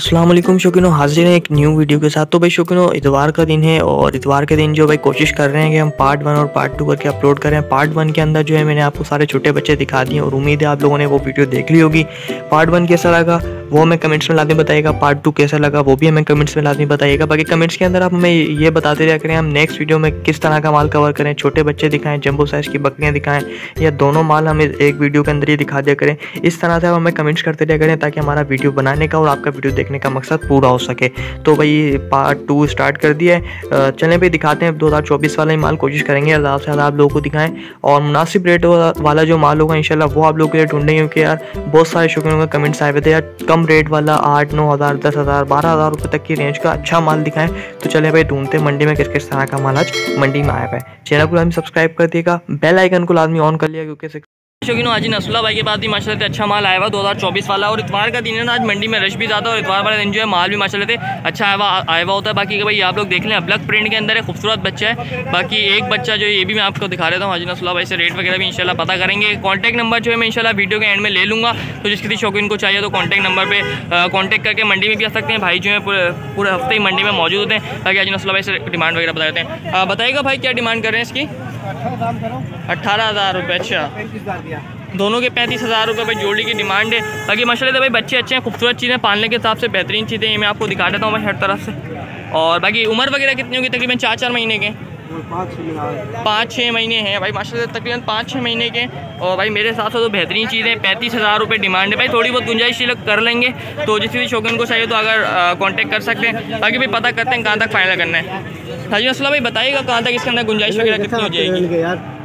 अस्सलाम वालेकुम शौकीनों, हाजिर हैं एक न्यू वीडियो के साथ। तो भाई शौकीनों, इतवार का दिन है और इतवार के दिन जो भाई कोशिश कर रहे हैं कि हम पार्ट 1 और पार्ट 2 करके अपलोड करें। पार्ट 1 के अंदर जो है मैंने आपको सारे छोटे बच्चे दिखा दिए और उम्मीद है आप लोगों ने वो वीडियो देख ली होगी। पार्ट 1 कैसा लगा वो हमें कमेंट्स में लाजमी बताइएगा, पार्ट 2 कैसा लगा वो भी हमें कमेंट्स में लाजमी बताइएगा। बाकी कमेंट्स के अंदर आप हमें ये बताते रहा करें हम नेक्स्ट वीडियो में किस तरह का माल कवर करें, छोटे बच्चे दिखाएँ, जंबो साइज़ की बकरियाँ दिखाएँ या दोनों माल हमें एक वीडियो के अंदर ही दिखा दिया करें। इस तरह से आप हमें कमेंट्स करते रहा करें ताकि हमारा वीडियो बनाने का और आपका वीडियो देखने का मकसद पूरा हो सके। तो भाई पार्ट 2 स्टार्ट कर दिया है, चलें भाई दिखाते हैं 2024 वाला ही माल। कोशिश करेंगे ज़्यादा से ज़्यादा आप लोगों को दिखाएं और मुनासिब रेट वाला जो माल होगा इंशाल्लाह वो आप लोगों के लिए ढूंढेंगे, क्योंकि यार बहुत सारे शौकीनों के कमेंट्स आए हुए थे यार कम रेट वाला 8-9 हज़ार 10 हज़ार 12 हज़ार रुपये तक की रेंज का अच्छा माल दिखाएं। तो चले भाई ढूंढते मंडी में किस किस तरह का माल आज मंडी में आया है। चैनल को लाजमी सब्सक्राइब कर दिएगा, बेल आइकन को लाजमी ऑन कर लिया, क्योंकि शौकीनों आज नसरुल्लाह भाई के बाद भी माशाल्लाह से अच्छा माल आया हुआ 2024 वाला। और इतवार का दिन है ना, आज मंडी में रश भी ज़्यादा और इतवार वाले दिन जो है माल भी माशाल्लाह से अच्छा आया हुआ होता है। बाकी भाई आप लोग देख लें, ब्लैक प्रिंट के अंदर है, खूबसूरत बच्चा है। बाकी एक बच्चा जो है ये भी मैं आपको दिखा देता हूँ। आज नसरुल्लाह भाई से रेट वगैरह भी इंशाल्लाह पता करेंगे। कॉन्टैक्ट नंबर जो है मैं इंशाल्लाह वीडियो के एंड में ले लूँगा, तो जिस किसी शौकीन को चाहिए तो कॉन्टैक्ट नंबर पर कॉन्टैक्ट करके मंडी में भी आ सकते हैं। भाई जो है पूरे हफ्ते ही मंडी में मौजूद होते हैं। ताकि आज नसरुल्लाह भाई से डिमांड वगैरह बता देते हैं। बताइएगा भाई क्या डिमांड कर रहे हैं इसकी? 18,000 रुपये। अच्छा, दोनों के 35,000 रुपये भाई जोड़ी की डिमांड है। बाकी माशाल्लाह भाई बच्चे अच्छे हैं, खूबसूरत चीज़ें, पालने के हिसाब से बेहतरीन चीज़ें ये मैं आपको दिखा देता हूँ भाई हर तरफ से। और बाकी उम्र वगैरह कितनी होगी? तकरीबन 4-4 महीने के, 5-6 महीने हैं भाई माशाल्लाह, तकरीबन 5-6 महीने के। और भाई मेरे हिसाब से तो बेहतरीन चीज़ें, 35,000 रुपये डिमांड है भाई। थोड़ी बहुत गुंजाइश लोग कर लेंगे, तो जिस भी शौकीन को चाहिए तो अगर कॉन्टैक्ट कर सकते हैं। बाकी भाई पता करते हैं कहाँ तक फाइनल करना है। हाजी नसरुल्लाह भाई बताइएगा कहाँ तक इसके अंदर गुंजाइश वगैरह कितनी हो जाएगी?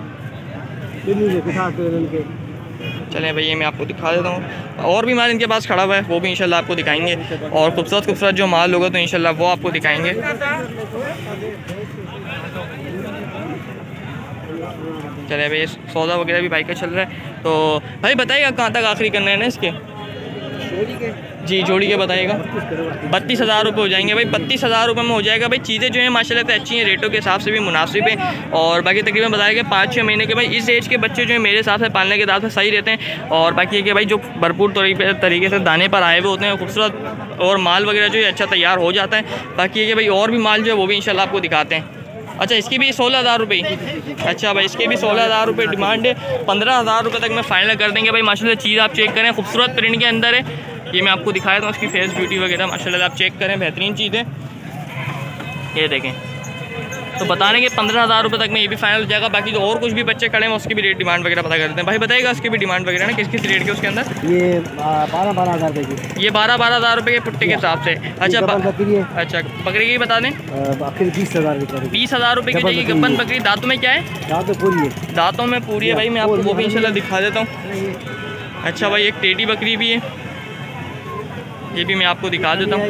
चलें भाई ये मैं आपको दिखा देता हूँ। और भी माल इनके पास खड़ा हुआ है, वो भी इंशाल्लाह आपको दिखाएंगे। और खूबसूरत जो माल होगा तो इंशाल्लाह वो आपको दिखाएंगे। चले भाई सौदा वगैरह भी भाई का चल रहा है। तो भाई बताइएगा कहाँ तक आखिरी करना है ना इसके? जी जोड़ी के बताइएगा। 32,000 रुपये हो जाएंगे भाई, 32,000 रुपये में हो जाएगा भाई। चीज़ें जो है माशाल्लाह से अच्छी हैं, रेटों के हिसाब से भी मुनासिब है। और बाकी तकरीबन बताया कि 5-6 महीने के भाई इस एज के बच्चे जो है मेरे हिसाब से पालने के हिसाब से सही रहते हैं। और बाकी है कि भाई जो भरपूर तरीके से दाने पर आए हुए होते हैं, खूबसूरत और माल वगैरह जो है अच्छा तैयार हो जाता है। बाकी है कि भाई और भी माल जो है वो भी इंशाल्लाह आपको दिखाते हैं। अच्छा इसकी भी 16,000 रुपये। अच्छा भाई इसके भी 16,000 रुपये डिमांड है। 15,000 रुपये तक में फाइनल कर देंगे भाई। माशाल्लाह चीज़ आप चेक करें, खूबसूरत प्रिंट के अंदर है। ये मैं आपको दिखाया था उसकी फेस ब्यूटी वगैरह माशाल्लाह आप चेक करें, बेहतरीन चीज़ है। ये देखें, तो बताने के 15,000 रुपये तक में ये भी फाइनल हो जाएगा। बाकी जो और कुछ भी बच्चे खड़े हैं उसकी भी रेट डिमांड वगैरह पता करते हैं। भाई बताइएगा उसकी भी डिमांड वगैरह ना किस किस रेट के उसके अंदर? ये 12-12 हज़ार रुपये की, ये 12-12 हज़ार रुपये के पुट्टे के हिसाब से। अच्छा अच्छा बकरी की बता दें? 20,000 रुपये की जाएगी गब्बन बकरी। दांतों में क्या है? दांतों में पूरी है भाई। मैं आपको वो भी इंशाल्लाह दिखा देता हूँ। अच्छा भाई एक टेडी बकरी भी है, ये भी मैं आपको दिखा देता हूँ।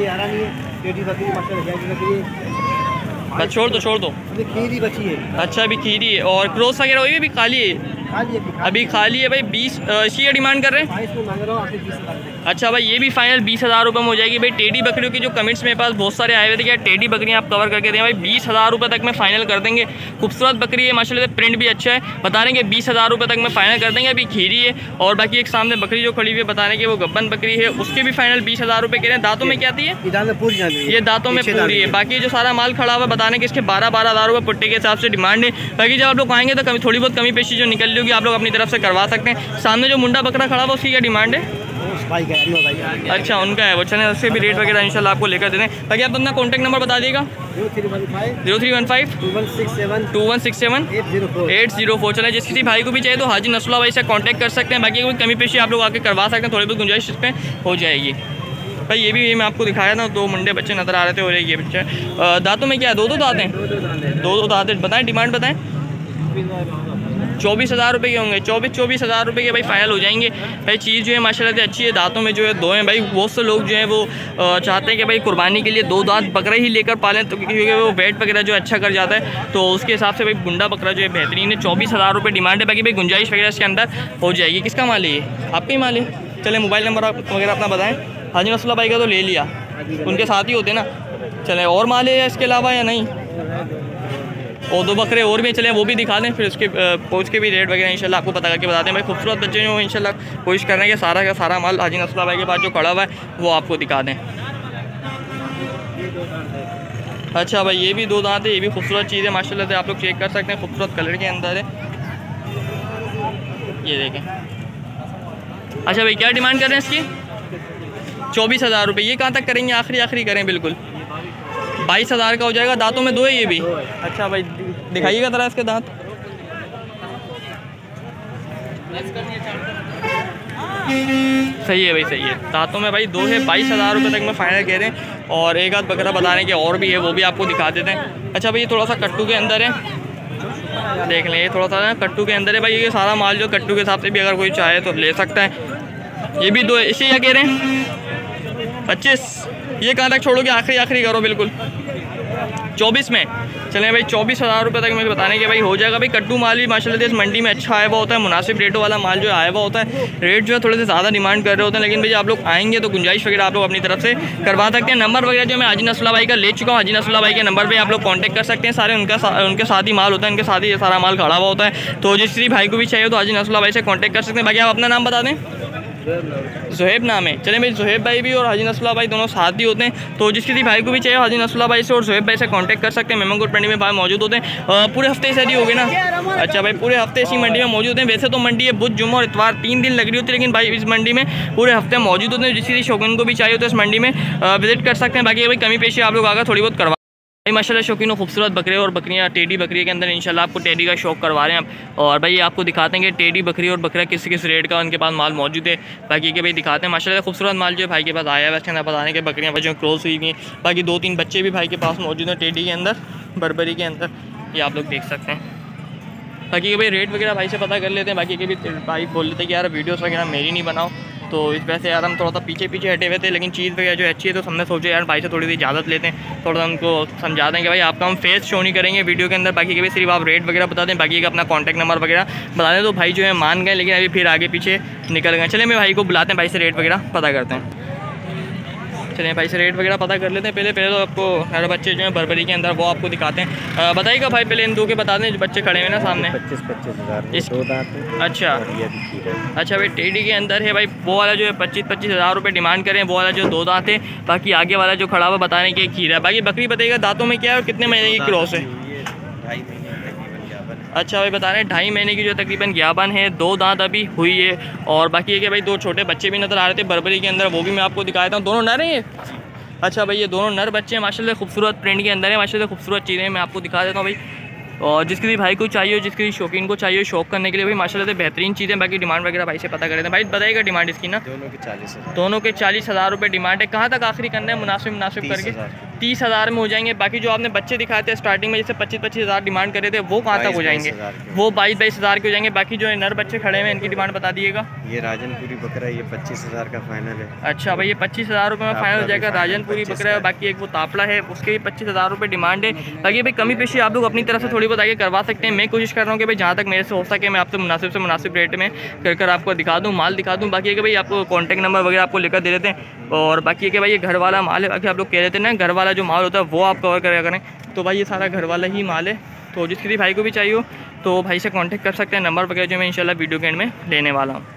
बस छोड़ दो खीरी बची है। अच्छा अभी खीरी है और क्रॉस वगैरह हुई भी खाली है, अभी खाली है भाई। 20 इसी का डिमांड कर रहे हैं। अच्छा भाई ये भी फाइनल 20,000 रुपये में हो जाएगी भाई। टेडी बकरियों की जो कमेंट्स मेरे पास बहुत सारे आए हुए थे कि टेडी बकरियाँ आप कवर करके दें भाई, 20,000 रुपये तक में फाइनल कर देंगे। खूबसूरत बकरी है माशाल्लाह से, प्रिंट भी अच्छा है। बता रहे हैं 20,000 रुपये तक में फाइनल कर देंगे। अभी खीरी है और बाकी एक सामने बकरी जो खड़ी हुई है बता रहे हैं कि वो गब्बन बकरी है, उसके भी फाइनल 20,000 रुपये कह रहे हैं। दांतों में क्या आती है? ये दांतों में पूरी है। बाकी जो सारा माल खड़ा हुआ है बताने के इसके 12-12 हज़ार रुपये पुट्टे के हिसाब से डिमांड है। बाकी जब आप लोग आएंगे तो कभी थोड़ी बहुत कमी पेशी जो निकल रही होगी आप लोग अपनी तरफ से करवा सकते हैं। सामने जो मुंडा बकरा खड़ा हुआ उसकी क्या डिमांड है? अच्छा उनका है वो। चलें उससे भी रेट वगैरह इंशाल्लाह आपको लेकर दे दें। बाकी आप अपना कॉन्टैक्ट नंबर बता दीजिएगा। 0315 2167 804। चलें जिस किसी भाई को भी चाहिए तो हाजी नसरुल्लाह भाई से कॉन्टैक्ट कर सकते हैं। बाकी कोई कमी पेशी आप लोग आके करवा सकते हैं, थोड़ी बहुत गुंजाइश इस पर हो जाएगी भाई। ये भी मैं आपको दिखाया था, 2 मुंडे बच्चे नज़र आ रहे थे और ये बच्चे। दांतों में क्या है? 2 दांत हैं, 2 दांत हैं। बताएं डिमांड बताएं। 24,000 रुपये के होंगे। 24,000 रुपये के भाई फाइनल हो जाएंगे भाई। चीज़ जो है माशाल्लाह से अच्छी है। दांतों में जो है 2 हैं भाई। बहुत से लोग जो है वो चाहते हैं कि भाई कुर्बानी के लिए 2 दांत बकरा ही लेकर पालें, तो क्योंकि वो वेट वगैरह जो अच्छा कर जाता है, तो उसके हिसाब से भाई गुंडा बकरा जो है बेहतरीन है। 24,000 रुपये डिमांड है। बाकी भाई गुंजाइश वगैरह इसके अंदर हो जाएगी। किसका माल है ये? आपका ही माल है। चले मोबाइल नंबर वगैरह अपना बताएँ। हाजी नसरुल्लाह भाई का तो ले लिया, उनके साथ ही होते ना। चले और माल है इसके अलावा या नहीं? और 2 बकरे और भी चले वो भी दिखा दें, फिर उसके पोच के भी रेट वगैरह इंशाल्लाह आपको पता करके बताते हैं। भाई खूबसूरत बच्चे जो इंशाल्लाह कोशिश कर रहे हैं कि सारा का सारा माल हाजी नसरुल्लाह भाई के पास जो खड़ा हुआ है वो आपको दिखा दें। अच्छा भाई ये भी 2 दांत है, ये भी खूबसूरत चीज़ है माशाल्लाह से, आप लोग चेक कर सकते हैं, खूबसूरत कलर के अंदर है, ये देखें। अच्छा भाई क्या डिमांड कर रहे हैं इसकी? 24,000 रुपये। ये कहाँ तक करेंगे? आखिरी करें बिल्कुल, 22,000 का हो जाएगा। दांतों में 2 है ये भी। अच्छा भाई दिखाइएगा ज़रा इसके दांत। सही है भाई, सही है, दांतों में भाई 2 है। 22,000 रुपये तक में फाइनल कह रहे हैं। और एक आध बकरा बता रहे हैं कि और भी है, वो भी आपको दिखा देते हैं। अच्छा भाई ये थोड़ा सा कट्टू के अंदर है, देख लें, ये थोड़ा सा ना कट्टू के अंदर है भाई। ये सारा माल जो कट्टू के हिसाब से भी अगर कोई चाहे तो ले सकता है। ये भी 2 है। इसे क्या कह रहे हैं? 25। ये कहाँ तक छोड़ोगे? आखिरी करो बिल्कुल, 24 में। चलें भाई 24,000 रुपये तक मुझे बताने के भाई हो जाएगा। भाई कट्टू माल भी माशाल्लाह से इस मंडी में अच्छा आया हुआ होता है, मुनासिब रेटों वाला माल जो आया हुआ होता है। रेट जो है थोड़े से ज़्यादा डिमांड कर रहे होते हैं, लेकिन भाई आप लोग आएंगे तो गुंजाइश वगैरह आप लोग अपनी तरफ से करवा सकते हैं। नंबर वगैरह जो मैं हाजी नसरुल्लाह भाई का ले चुका हूँ, हाजी नसरुल्लाह भाई के नंबर पर आप लोग कॉन्टैक्ट कर सकते हैं। सारे उनके साथ ही माल होता है, उनके साथ ही सारा माल खड़ा हुआ होता है। तो जिस किसी भाई को भी चाहिए तो हाजी नसरुल्लाह भाई से कॉन्टैक्ट कर सकते हैं। बाकी आप अपना नाम बता दें। ज़ुहैब नाम है। चलें भाई ज़ुहैब भाई भी और हाजी नसरुल्लाह भाई दोनों साथ ही होते हैं। तो जिस किसी भाई को भी चाहिए हाजी नसरुल्लाह भाई से और ज़ुहैब भाई से कांटेक्ट कर सकते हैं। मेमनगुल मंडी में भाई मौजूद होते हैं। पूरे हफ्ते ऐसी हो गए ना? अच्छा भाई पूरे हफ्ते इसी मंडी में मौजूद हैं। वैसे तो मंडी है बुध, जुम्मा और इतवार 3 दिन लग रही होती है, लेकिन भाई इस मंडी में पूरे हफ्ते मौजूद होते हैं। जिस किसी शौकीन को भी चाहिए तो इस मंडी में विजिट कर सकते हैं। बाकी भाई कमी पेशी आप लोग आकर थोड़ी बहुत करवा भाई। माशाल्लाह शौकीनों खूबसूरत बकरे और बकरियाँ, टेडी बकरी के अंदर इंशाल्लाह आपको टेडी का शौक करवा रहे हैं आप। और भाई आपको दिखाते हैं कि टेडी बकरी और बकरा किस रेट का उनके पास माल मौजूद है। बाकी के भाई दिखाते हैं माशाल्लाह खूबसूरत माल जो है भाई के पास आया है। इसके अंदर बताने के बकरियाँ बच्चों क्रॉस हुई हुई हैं। बाकी 2-3 बच्चे भी भाई के पास मौजूद हैं टेडी के अंदर, बर्बरी के अंदर, ये आप लोग देख सकते हैं। बाकी के भाई रेट वगैरह भाई से पता कर लेते हैं। बाकी के भी भाई बोल लेते हैं कि यार वीडियोस वगैरह मेरी नहीं बनाओ, तो इस वजह से यार हम थोड़ा सा पीछे हटे हुए थे, लेकिन चीज़ वगैरह जो अच्छी है तो हमने सोचा यार भाई से थोड़ी सी इजाज़त लेते हैं, थोड़ा उनको समझा दें कि भाई आपका हम फेस शो नहीं करेंगे वीडियो के अंदर। बाकी के भी सिर्फ आप रेट वगैरह बता दें, बाकी का अपना कॉन्टैक्ट नंबर वगैरह बता दें। तो भाई जो है मान गए, लेकिन अभी फिर आगे पीछे निकल गए। चले मैं भाई को बुलाते हैं, भाई से रेट वगैरह पता करते हैं। चलिए भाई से रेट वगैरह पता कर लेते हैं। पहले तो आपको हर बच्चे जो हैं बर्बरी के अंदर वो आपको दिखाते हैं। बताइएगा भाई पहले इन 2 के बता दें जो बच्चे खड़े हुए ना सामने। 25,000। अच्छा अच्छा भाई टेडी के अंदर है भाई, वो वाला जो है 25,000 रुपये डिमांड करें, वो वाला जो 2 दांत है। बाकी आगे वाला जो खड़ा हुआ बताने के खीरा है। बाकी बकरी बताइएगा दांतों में क्या है और कितने महीने की क्रॉस है? 2.5 महीने अच्छा भाई बता रहे हैं 2.5 महीने की जो तकरीबन ज्ञापन है, 2 दांत अभी हुई है। और बाकी है कि भाई 2 छोटे बच्चे भी नज़र आ रहे थे बर्बरी के अंदर, वो भी मैं आपको दिखा देता हूँ। दोनों नर हैं ये? अच्छा भाई ये दोनों नर बच्चे हैं माशाल्लाह, खूबसूरत प्रिंट के अंदर है माशाल्लाह, खूबसूरत चीज़ें मैं आपको दिखा देता हूँ भाई। और जिसके भी भाई को चाहिए हो, जिसके भी शौकीन को चाहिए शौक करने के लिए भाई माशाल्लाह से बेहतरीन चीज़ें। बाकी डिमांड वगैरह भाई से पता कर लेते हैं। भाई बताइएगा डिमांड इसकी ना? दोनों के 40,000 रुपये डिमांड है। कहाँ तक आखिरी करना है मुनासिब करके? 30,000 में हो जाएंगे। बाकी जो आपने बच्चे दिखाए थे स्टार्टिंग में जैसे 25,000 डिमांड करे थे, वो कहाँ तक हो जाएंगे? वो 22,000 के हो जाएंगे। बाकी जो है नर बच्चे खड़े हैं इनकी डिमांड बता दीजिएगा। ये राजनपुरी बकरा, ये 25,000 का फाइनल है। अच्छा भाई ये 25,000 रुपये में फाइनल हो जाएगा। राजनपुरी बकरा है। बाकी एक वो तापड़ा है, उसके भी 25,000 रुपये डिमांड है। बाकी भाई कमी पेशी आप लोग अपनी तरफ से थोड़ी बहुत आगे करवा सकते हैं। मैं कोशिश कर रहा हूँ कि भाई जहाँ तक मेरे से हो सके मैं आपसे मुनासिब रेट में कर आपको दिखा दूँ, माल दिखा दूँ। बाकी है कि भाई आपको कॉन्टैक्ट नंबर वगैरह आपको लेकर दे देते हैं। और बाकी है कि भाई ये घर वाला माल है। बाकी आप लोग कह रहे थे ना घर वाला जो माल होता है वो आप कवर करें, तो भाई ये सारा घर वाला ही माल है। तो जिस किसी भाई को भी चाहिए हो तो भाई से कांटेक्ट कर सकते हैं। नंबर वगैरह जो मैं इंशाल्लाह वीडियो के एंड में लेने वाला हूँ।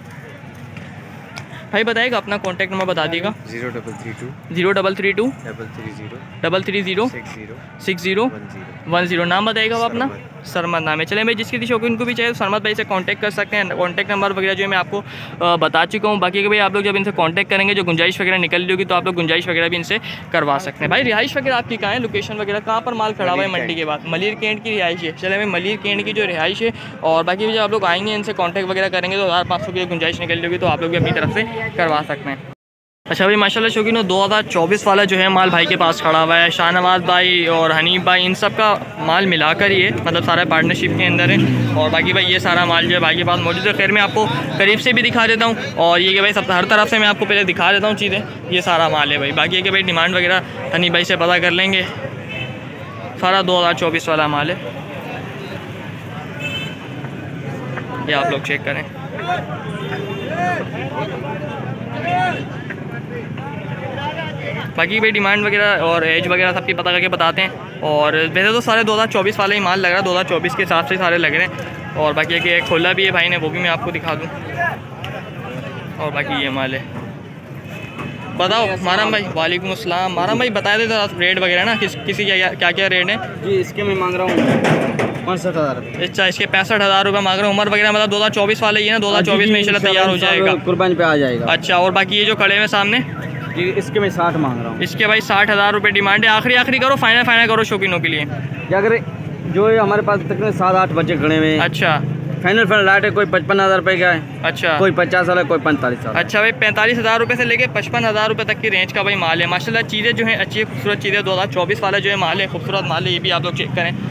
भाई बताइएगा अपना कॉन्टैक्ट नंबर बता दीजिएगा। 0332 330 6010। नाम बताइएगा वो अपना? सरमद नाम है। चलें भाई जिसकी शौकीन को भी चाहिए सरमद भाई से कांटेक्ट कर सकते हैं। कॉन्टैक्ट नंबर वगैरह जो है मैं आपको बता चुका हूँ। बाकी के भाई आप लोग जब इनसे कांटेक्ट करेंगे जो गुंजाइश वगैरह निकल रही होगी तो आप लोग गुंजाइश वगैरह भी इनसे करवा सकते हैं। भाई रिहाइश वगैरह आपकी कहाँ है? लोकेशन वगैरह कहाँ पर माल खड़ा हुआ है मंडी के बाद? मलिर कैंट की रिहाइश है। चले भाई मलिर कैंट की जो रिहाइश है। और बाकी जब आप लोग आएंगे इनसे कॉन्टैक्ट वगैरह करेंगे तो 1500 की गुंजाइश निकल रही होगी तो आप लोग भी अपनी तरफ से करवा सकते हैं। अच्छा भाई माशाल्लाह शौकीनों 2024 वाला जो है माल भाई के पास खड़ा हुआ है। शाहनवाज भाई और हनीफ भाई इन सब का माल मिलाकर ही है, मतलब सारा पार्टनरशिप के अंदर है। और बाकी भाई ये सारा माल जो है भाई के पास मौजूद है। खैर मैं आपको करीब से भी दिखा देता हूँ और ये कि भाई सब हर तरफ से मैं आपको पहले दिखा देता हूँ चीज़ें। ये सारा माल है भाई। बाकी है कि भाई डिमांड वगैरह हनीफ भाई से पता कर लेंगे। सारा 2024 वाला माल है, ये आप लोग चेक करें। बाकी भाई डिमांड वगैरह और एज वगैरह सबकी पता करके बताते हैं। और वैसे तो सारे 2024 वाले ही माल लग रहा है, 2024 के हिसाब से सारे लग रहे हैं। और बाकी है कि एक खोला भी है भाई ने, वो भी मैं आपको दिखा दूँ। और बाकी ये माल है बताओ माराम भाई। वालेकुम अस्सलाम। माराम भाई बता देते रेट वगैरह ना, किसी क्या क्या रेट है? जी इसके मैं मांग रहा हूँ 65,000। अच्छा, इसके 65,000 रुपये मांग रहे हैं। उम्र वगैरह मतलब 2024 वाले ही है ना? 2024 में इंशाल्लाह तैयार हो जाएगा, कुर्बानी पे आ जाएगा। अच्छा, और बाकी ये जो खड़े हैं सामने, जी इसके मैं 60 मांग रहा हूँ। इसके भाई 60,000 रुपये डिमांड है। आखिरी करो, फाइनल करो शौकीनों के लिए। अगर जो है हमारे पास तकरीबन 7-8 बच्चे खड़े हुए हैं। अच्छा, फाइनल लाट है, कोई 55,000 रुपये का है, अच्छा, कोई 50 वाला, कोई 45,000। अच्छा भाई 45,000 रुपये से लेके 55,000 रुपये तक की रेंज का भाई माल है। माशाल्लाह चीज़ें जो हैं अच्छी खूबसूरत चीज़ें। 2024 वाला जो है माल है, खूबसूरत माल है, ये भी आप लोग चेक करें।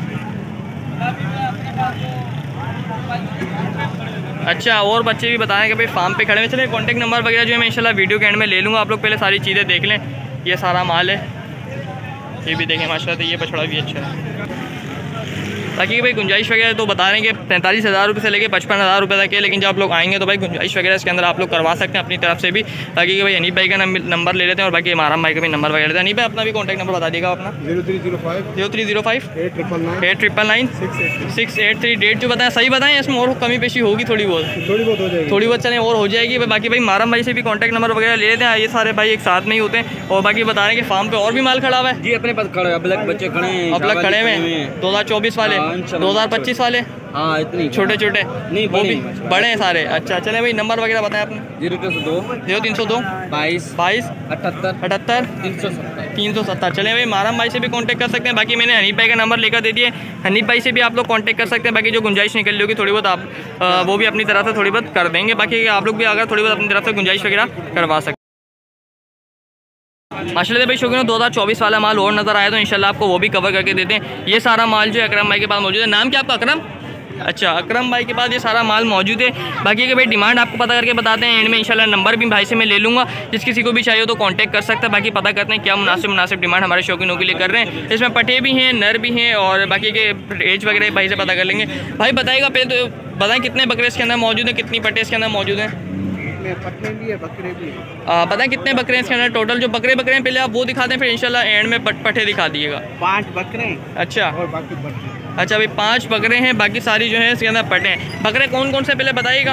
अच्छा, और बच्चे भी बताएं कि भाई फार्म पे खड़े हैं। चलिए कॉन्टैक्ट नंबर वगैरह जो है मैं इंशाल्लाह वीडियो के एंड में ले लूँगा। आप लोग पहले सारी चीज़ें देख लें। ये सारा माल है, ये भी देखें माशाल्लाह। ये बछड़ा भी अच्छा है। बाकी भाई गुंजाइश वगैरह तो बता रहे हैं कि 45,000 रुपये से लेके 55,000 रुपये तक है, लेकिन जब आप लोग आएंगे तो भाई गुंजाइश वगैरह इसके अंदर आप लोग करवा सकते हैं अपनी तरफ से भी। बाकी भाई अनीब भाई का नंबर ले लेते हैं और बाकी माराम भाई का भी नंबर वगैरह लेते हैं। अनीब भाई अपना भी कॉन्टैक्ट नंबर बता दीजिएगा अपना। 0305 899 683। डेट जो बताएं सही बताएं, इसमें और कमी पेशी होगी थोड़ी बहुत हो जाएगी, थोड़ी बहुत चलें और हो जाएगी। बाकी भाई माराम भाई से भी कॉन्टैक्ट नंबर वगैरह ले लेते हैं। ये सारे भाई एक साथ में ही होते हैं। और बाकी बता रहे हैं कि फार्म पे और भी माल खड़ा हुआ है। जी अपने पास खड़े अब बच्चे खड़े हैं, अब लग खड़े हुए हैं 2024 वाले, 2025 वाले। हाँ इतनी छोटे नहीं, वो भी बड़े हैं सारे। अच्छा, चले भाई नंबर वगैरह बताएं आपने। 0302 22 78 370। चले भाई माराम भाई से भी कांटेक्ट कर सकते हैं। बाकी मैंने हनीफ भाई का नंबर लेकर दे दिए, हनीफ भाई से भी आप लोग कांटेक्ट कर सकते हैं। बाकी जो गुंजाइश निकल होगी थोड़ी बहुत आप वो भी अपनी तरफ से थोड़ी बहुत कर देंगे। बाकी आप लोग भी अगर थोड़ी बहुत अपनी तरफ से गुंजाइश वगैरह करवा सकते हैं। माशाल्लाह भाई शौकीनों 2024 वाला माल और नज़र आया तो इंशाल्लाह आपको वो भी कवर करके देते हैं। ये सारा माल जो है अकरम भाई के पास मौजूद है। नाम क्या आपका? अकरम। अच्छा, अकरम भाई के पास ये सारा माल मौजूद है। बाकी के भाई डिमांड आपको पता करके बताते हैं एंड में इंशाल्लाह। नंबर भी भाई से मैं ले लूँगा, जिस किसी को भी चाहिए तो कांटेक्ट कर सकता है। बाकी पता करते हैं क्या मुनासिब डिमांड हमारे शौकीनों के लिए कर रहे हैं। इसमें पटे भी हैं, नर भी हैं, और बाकी के एज वगैरह भाई से पता कर लेंगे। भाई बताइएगा पहले तो बताएं कितने बकरे इसके अंदर मौजूद हैं, कितनी पटे इसके अंदर मौजूद हैं? पटने भी है, बकरे भी है। पता है कितने बकरे हैं इसके अंदर टोटल? जो बकरे हैं पहले आप वो दिखा दें, फिर इंशाल्लाह एंड में पट्ठे दिखा दीजिएगा। 5 बकरे हैं। अच्छा, और बाकी पट्टे। अच्छा भाई 5 बकरे हैं, बाकी सारी जो है इसके अंदर पट्टे हैं। बकरे कौन कौन से पहले बताइएगा।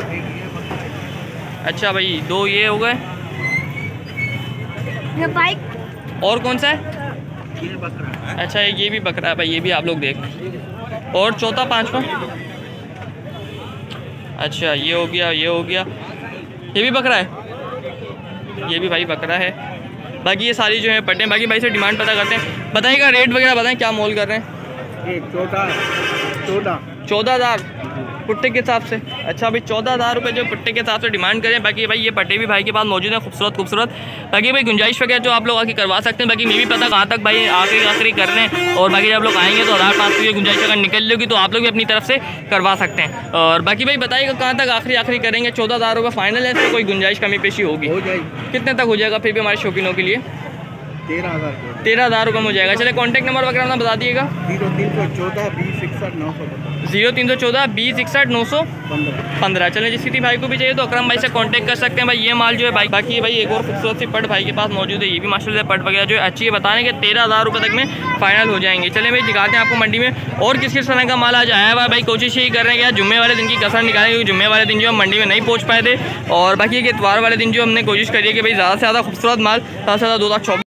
अच्छा भाई 2 ये हो गए, और कौन सा है? ये बकरा है। अच्छा ये भी बकरा है भाई, ये भी आप लोग देख। और चौथा 5वां? अच्छा ये हो गया, ये भी बकरा है, ये भी भाई बकरा है। बाकी ये सारी जो है पट्टे। बाकी भाई से डिमांड पता करते हैं। बताइएगा रेट वगैरह बताएं क्या मोल कर रहे हैं? ये 14,000 पुट्टे के हिसाब से। अच्छा भाई 14,000 रुपये जो पुट्टे के हिसाब से डिमांड करें। बाकी भाई ये पट्टे भी भाई के पास मौजूद है, खूबसूरत। बाकी भाई गुंजाइश वगैरह जो आप लोग आके करवा सकते हैं। बाकी मैं भी पता कहाँ तक भाई आखिरी कर रहे हैं। और बाकी जब लोग आएंगे तो 1000-500 की गुंजाइश अगर निकल लेगी तो आप लोग भी अपनी तरफ से करवा सकते हैं। और बाकी भाई बताइएगा कहाँ तक आखिरी करेंगे? 14,000 रुपये फाइनल है, इसमें कोई गुंजाइश कमी पेशी होगी? हो जाएगी। कितने तक हो जाएगा फिर भी हमारे शौकीनों के लिए? 13,000 रुपये में हो जाएगा। चले कॉन्टैक्ट नंबर वगैरह बता दिएगा। 0314 20 61 915। 0314 20 61 915। चले जिस किसी भाई को भी चाहिए तो अकरम भाई से कांटेक्ट कर सकते हैं भाई। ये माल जो है भाई। बाकी भाई एक और खूबसूरत सी पट भाई के पास मौजूद है, ये भी माशाल्लाह पट वगैरह जो है अच्छी है। बता रहे हैं कि 13,000 रुपये तक में फाइनल हो जाएंगे। चले भाई दिखाते हैं आपको मंडी में और किस तरह का माल आज आया हुआ है। भाई कोशिश यही कर रहे हैं कि जुम्मे वाले दिन की कसर निकालें, क्योंकि जुम्मे वाले दिन जो हम मंडी में नहीं पहुँच पाए थे। और बाकी एक इतवार वाले दिन जो हमने कोशिश करी है कि भाई ज़्यादा से ज़्यादा खूबसूरत माल, ज़्यादा से ज़्यादा 2024